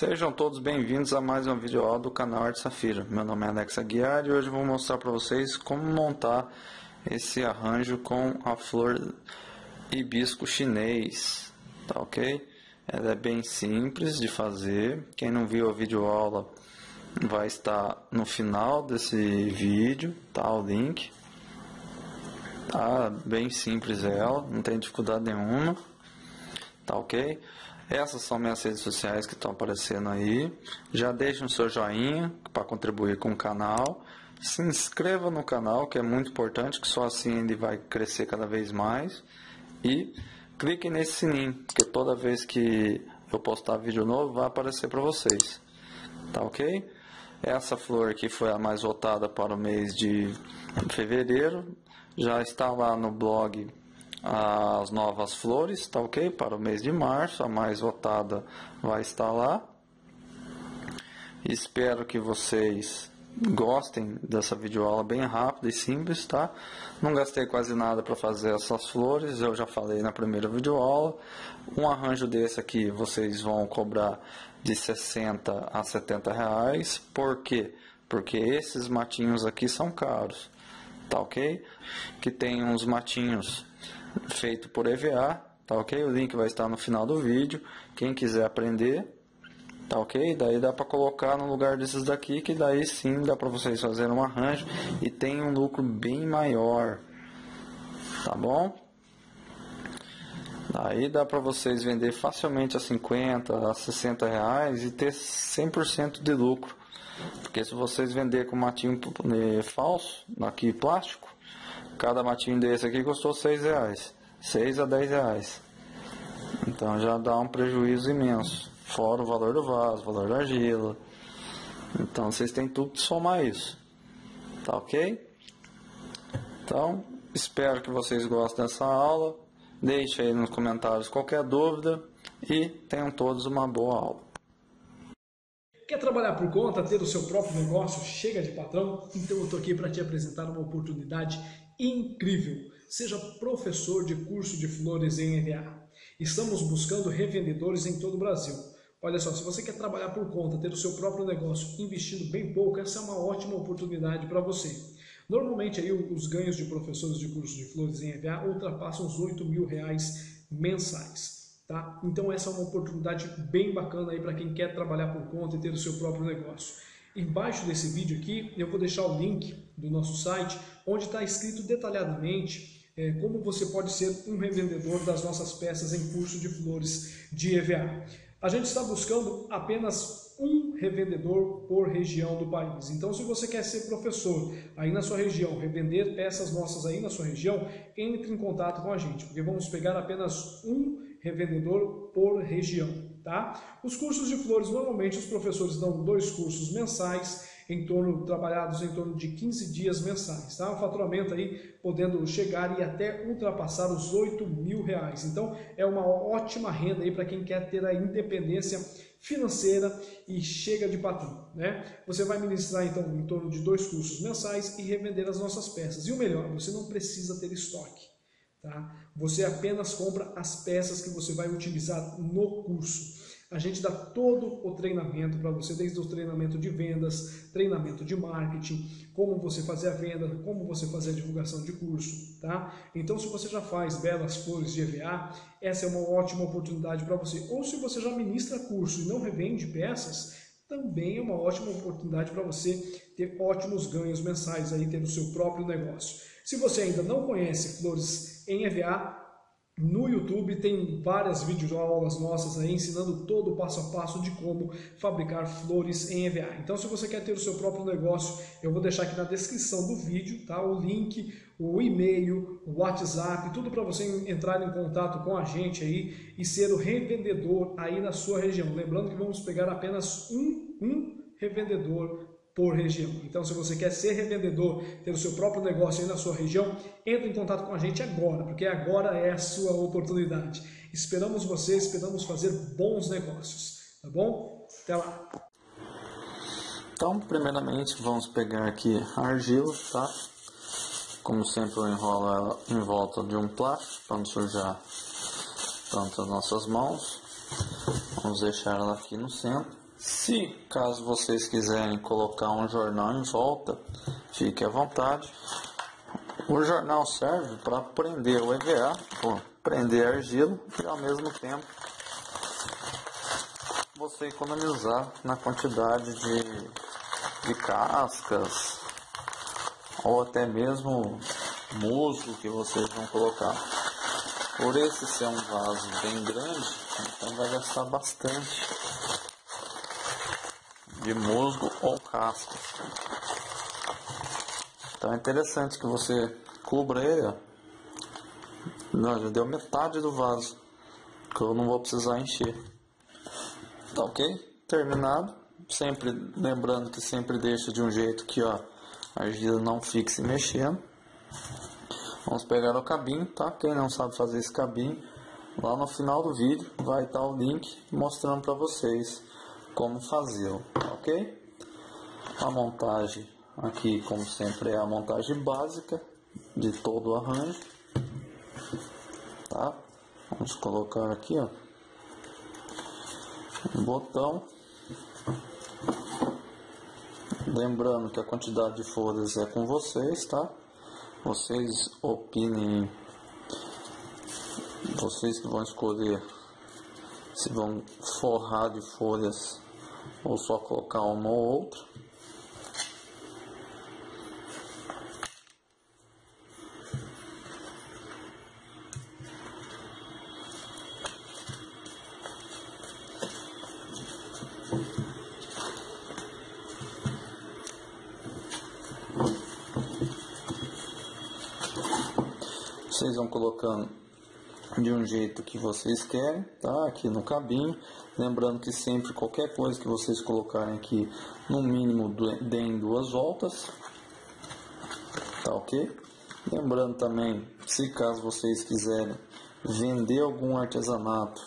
Sejam todos bem-vindos a mais um vídeo aula do canal Arte Safira. Meu nome é Alex Aguiar e hoje eu vou mostrar para vocês como montar esse arranjo com a flor hibisco chinês, tá ok? Ela é bem simples de fazer. Quem não viu a vídeo aula vai estar no final desse vídeo, tá? O link. Tá bem simples ela, não tem dificuldade nenhuma, tá ok? Essas são minhas redes sociais que estão aparecendo aí. Já deixe o seu joinha para contribuir com o canal. Se inscreva no canal, que é muito importante, que só assim ele vai crescer cada vez mais. E clique nesse sininho, porque toda vez que eu postar vídeo novo vai aparecer para vocês. Tá ok? Essa flor aqui foi a mais votada para o mês de fevereiro. Já está lá no blog as novas flores, tá ok? Para o mês de março, a mais votada vai estar lá. Espero que vocês gostem dessa videoaula bem rápida e simples, tá? Não gastei quase nada para fazer essas flores, eu já falei na primeira videoaula. Um arranjo desse aqui vocês vão cobrar de 60 a 70 reais. Por quê? Porque esses matinhos aqui são caros, tá ok? Que tem uns matinhos feito por EVA, tá ok? O link vai estar no final do vídeo. Quem quiser aprender, tá ok? Daí dá para colocar no lugar desses daqui, que daí sim dá para vocês fazerem um arranjo e tem um lucro bem maior, tá bom? Daí dá para vocês vender facilmente a 50, a 60 reais e ter 100% de lucro. Porque se vocês vender com matinho falso, aqui plástico, cada matinho desse aqui custou 6 reais, 6 a 10 reais. Então já dá um prejuízo imenso, fora o valor do vaso, o valor da argila. Então vocês têm tudo que somar isso, tá ok? Então espero que vocês gostem dessa aula. Deixe aí nos comentários qualquer dúvida e tenham todos uma boa aula. Quer trabalhar por conta, ter o seu próprio negócio, chega de patrão? Então eu estou aqui para te apresentar uma oportunidade incrível. Seja professor de curso de flores em EVA. Estamos buscando revendedores em todo o Brasil. Olha só, se você quer trabalhar por conta, ter o seu próprio negócio, investindo bem pouco, essa é uma ótima oportunidade para você. Normalmente aí os ganhos de professores de curso de flores em EVA ultrapassam os R$8.000 mensais. Tá? Então essa é uma oportunidade bem bacana aí para quem quer trabalhar por conta e ter o seu próprio negócio. Embaixo desse vídeo aqui eu vou deixar o link do nosso site, onde está escrito detalhadamente como você pode ser um revendedor das nossas peças em curso de flores de EVA. A gente está buscando apenas um revendedor por região do país. Então, se você quer ser professor aí na sua região, revender peças nossas aí na sua região, entre em contato com a gente, porque vamos pegar apenas um revendedor por região, tá? Os cursos de flores, normalmente os professores dão 2 cursos mensais, trabalhados em torno de 15 dias mensais, tá? O faturamento aí podendo chegar e até ultrapassar os R$8.000. Então é uma ótima renda aí para quem quer ter a independência financeira e chega de patrão, né? Você vai ministrar então em torno de 2 cursos mensais e revender as nossas peças. E o melhor, você não precisa ter estoque, tá? Você apenas compra as peças que você vai utilizar no curso. A gente dá todo o treinamento para você, desde o treinamento de vendas, treinamento de marketing, como você fazer a venda, como você fazer a divulgação de curso, tá? Então, se você já faz belas flores de EVA, essa é uma ótima oportunidade para você. Ou se você já ministra curso e não revende peças, também é uma ótima oportunidade para você ter ótimos ganhos mensais aí, ter o seu próprio negócio. Se você ainda não conhece flores em EVA, no YouTube tem várias videoaulas nossas aí ensinando todo o passo a passo de como fabricar flores em EVA. Então, se você quer ter o seu próprio negócio, eu vou deixar aqui na descrição do vídeo, tá? O link, o e-mail, o WhatsApp, tudo para você entrar em contato com a gente aí e ser o revendedor aí na sua região. Lembrando que vamos pegar apenas um revendedor por região. Então, se você quer ser revendedor, ter o seu próprio negócio aí na sua região, entre em contato com a gente agora, porque agora é a sua oportunidade. Esperamos você, esperamos fazer bons negócios, tá bom? Até lá! Então, primeiramente, vamos pegar aqui a argila, tá? Como sempre, eu enrolo ela em volta de um plástico, para não sujar tanto as nossas mãos. Vamos deixar ela aqui no centro. Se caso vocês quiserem colocar um jornal em volta, fique à vontade. O jornal serve para prender o EVA, prender a argila e ao mesmo tempo você economizar na quantidade de cascas ou até mesmo musgo que vocês vão colocar. Por esse ser um vaso bem grande, então vai gastar bastante de musgo ou cascas. Então é interessante que você cubra ele. Ó. Não, já deu metade do vaso, que eu não vou precisar encher. Tá ok? Terminado. Sempre lembrando que sempre deixa de um jeito que ó, a argila não fique se mexendo. Vamos pegar o cabinho, tá? Quem não sabe fazer esse cabinho, lá no final do vídeo vai estar o link mostrando para vocês como fazê-lo, ok? A montagem aqui, como sempre, é a montagem básica de todo o arranjo, tá? Vamos colocar aqui, ó, um botão. Lembrando que a quantidade de folhas é com vocês, tá? Vocês opinem, vocês que vão escolher se vão forrar de folhas ou só colocar uma ou outra. Vocês vão colocando de um jeito que vocês querem, tá? Aqui no cabinho. Lembrando que sempre qualquer coisa que vocês colocarem aqui, no mínimo deem 2 voltas, tá ok? Lembrando também, se caso vocês quiserem vender algum artesanato,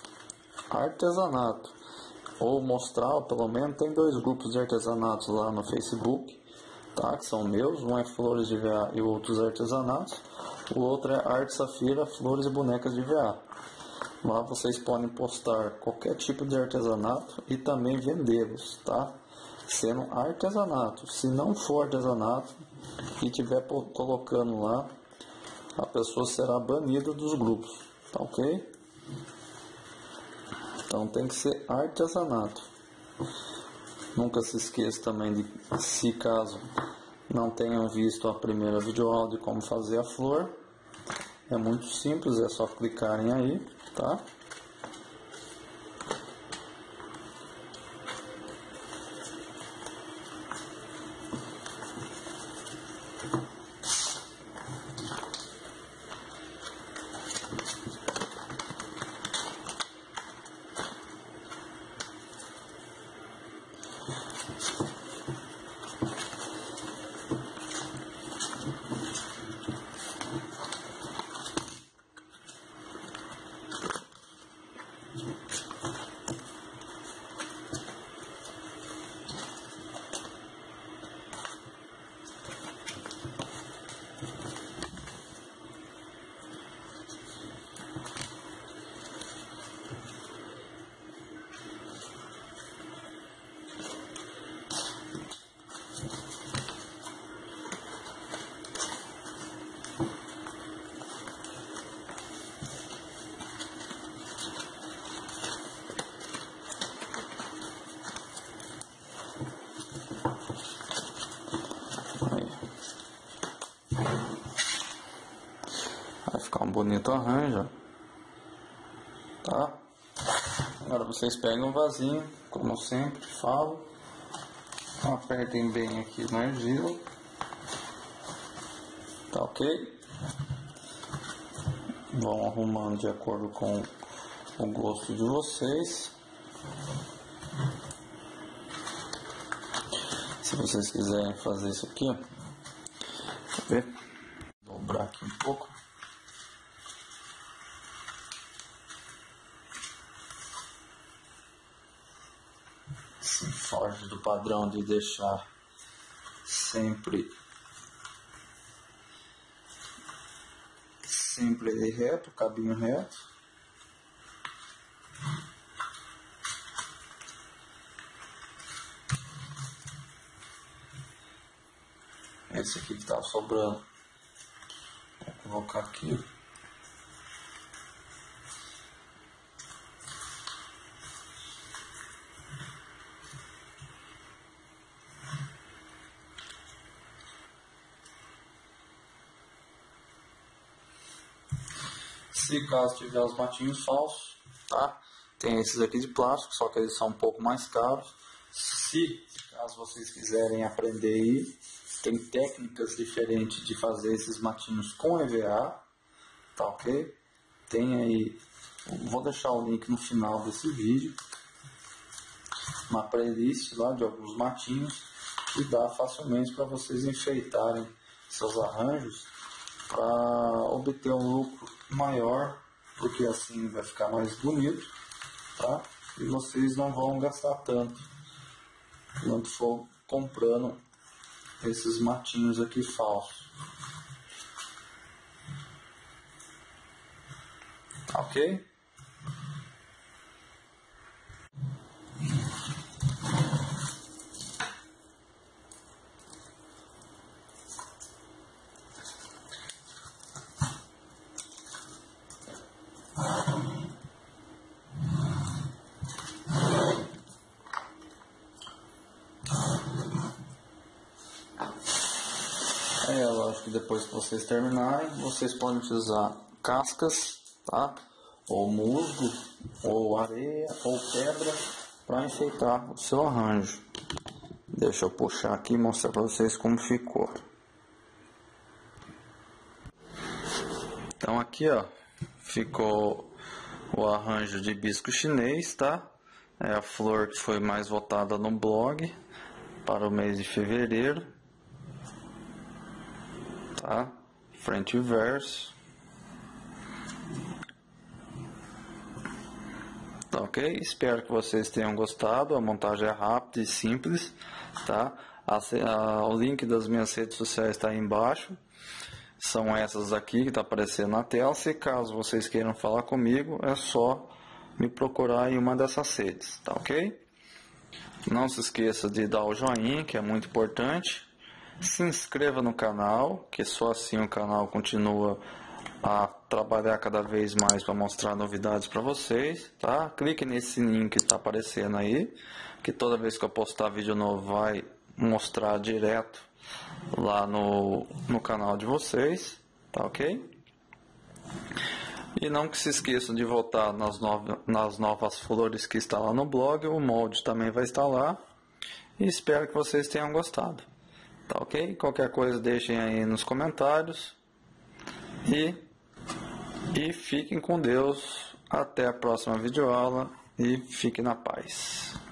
ou mostrar, ou pelo menos tem 2 grupos de artesanatos lá no Facebook, tá? Que são meus, um é Flores de VA e outros artesanatos. O outro é Arte Safira, Flores e Bonecas de VA. Lá vocês podem postar qualquer tipo de artesanato e também vendê-los, tá? Sendo artesanato. Se não for artesanato e estiver colocando lá, a pessoa será banida dos grupos, tá ok? Então tem que ser artesanato. Nunca se esqueça também de, se caso não tenham visto a primeira videoaula de como fazer a flor, é muito simples, é só clicarem aí, tá? Vai ficar um bonito arranjo, tá? Agora vocês pegam um vasinho, como eu sempre falo, apertem bem aqui na argila, tá ok? Vão arrumando de acordo com o gosto de vocês. Se vocês quiserem fazer isso aqui, ó, deixa eu ver, dobrar aqui um pouco. Se foge do padrão de deixar sempre ele reto, cabinho reto. esse aqui que estava sobrando. Vou colocar aqui. Se caso tiver os matinhos falsos, tá? Tem esses aqui de plástico, só que eles são um pouco mais caros. Se caso vocês quiserem aprender aí, tem técnicas diferentes de fazer esses matinhos com EVA, tá ok? Tem aí, vou deixar o link no final desse vídeo, uma playlist lá de alguns matinhos que dá facilmente para vocês enfeitarem seus arranjos para obter um lucro maior, porque assim vai ficar mais bonito, tá? E vocês não vão gastar tanto quanto for comprando esses matinhos aqui falsos. Ok? Lógico que depois que vocês terminarem, vocês podem utilizar cascas, tá? Ou musgo, ou areia, ou pedra para enfeitar o seu arranjo. Deixa eu puxar aqui e mostrar para vocês como ficou. Então aqui, ó, ficou o arranjo de hibisco chinês, tá? É a flor que foi mais votada no blog para o mês de fevereiro. Tá? Frente e verso. Tá, ok? Espero que vocês tenham gostado. A montagem é rápida e simples, tá? O link das minhas redes sociais está aí embaixo. São essas aqui que está aparecendo na tela. Se caso vocês queiram falar comigo, é só me procurar em uma dessas redes, tá ok? Não se esqueça de dar o joinha, que é muito importante. Se inscreva no canal, que só assim o canal continua a trabalhar cada vez mais para mostrar novidades para vocês, tá? Clique nesse sininho que está aparecendo aí, que toda vez que eu postar vídeo novo vai mostrar direto lá no canal de vocês, tá ok? E não que se esqueçam de voltar nas novas flores que está lá no blog, o molde também vai estar lá, e espero que vocês tenham gostado. Tá ok? Qualquer coisa deixem aí nos comentários. E fiquem com Deus. Até a próxima videoaula. E fiquem na paz.